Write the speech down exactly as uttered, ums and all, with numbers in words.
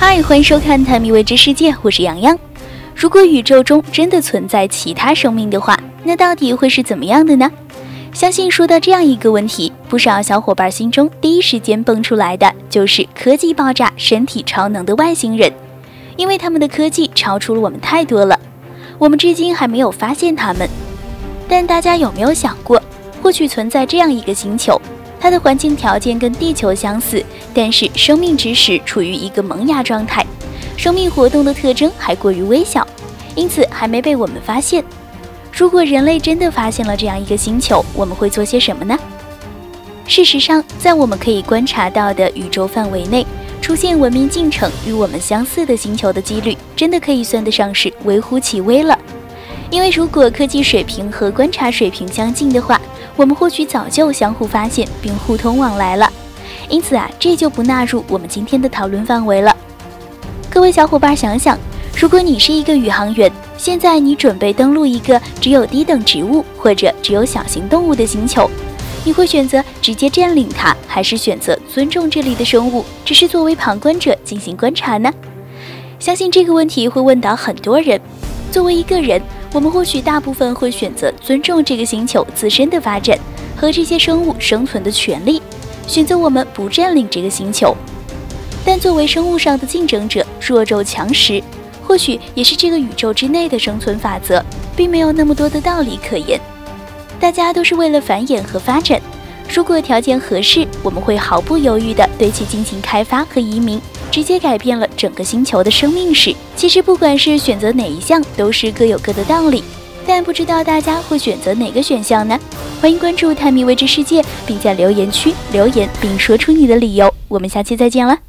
嗨，欢迎收看《探秘未知世界》，我是洋洋。如果宇宙中真的存在其他生命的话，那到底会是怎么样的呢？相信说到这样一个问题，不少小伙伴心中第一时间蹦出来的就是科技爆炸、身体超能的外星人，因为他们的科技超出了我们太多了，我们至今还没有发现他们。但大家有没有想过，或许存在这样一个星球，它的环境条件跟地球相似，但是生命之时处于一个萌芽状态，生命活动的特征还过于微小，因此还没被我们发现。如果人类真的发现了这样一个星球，我们会做些什么呢？事实上，在我们可以观察到的宇宙范围内，出现文明进程与我们相似的星球的几率，真的可以算得上是微乎其微了。因为如果科技水平和观察水平相近的话，我们或许早就相互发现并互通往来了。因此啊，这就不纳入我们今天的讨论范围了。各位小伙伴想想，如果你是一个宇航员，现在你准备登陆一个只有低等植物或者只有小型动物的星球，你会选择直接占领它，还是选择尊重这里的生物，只是作为旁观者进行观察呢？相信这个问题会问到很多人。作为一个人，我们或许大部分会选择尊重这个星球自身的发展和这些生物生存的权利，选择我们不占领这个星球。但作为生物上的竞争者，弱肉强食，或许也是这个宇宙之内的生存法则，并没有那么多的道理可言。大家都是为了繁衍和发展，如果条件合适，我们会毫不犹豫地对其进行开发和移民，直接改变了整个星球的生命史。其实不管是选择哪一项，都是各有各的道理，但不知道大家会选择哪个选项呢？欢迎关注探秘未知世界，并在留言区留言并说出你的理由。我们下期再见了。